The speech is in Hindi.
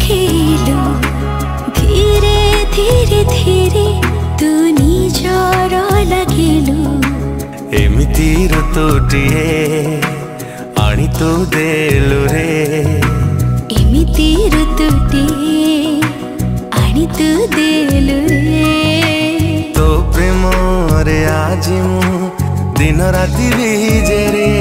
देखिलु धीरे धीरे धीरे तू निजर लगिलु एमिति ऋतुटिए आनी तू देलु रे एमिति ऋतुटिए आनी तू देलु रे तो प्रेम रे आज मु दिन राति बीजे रे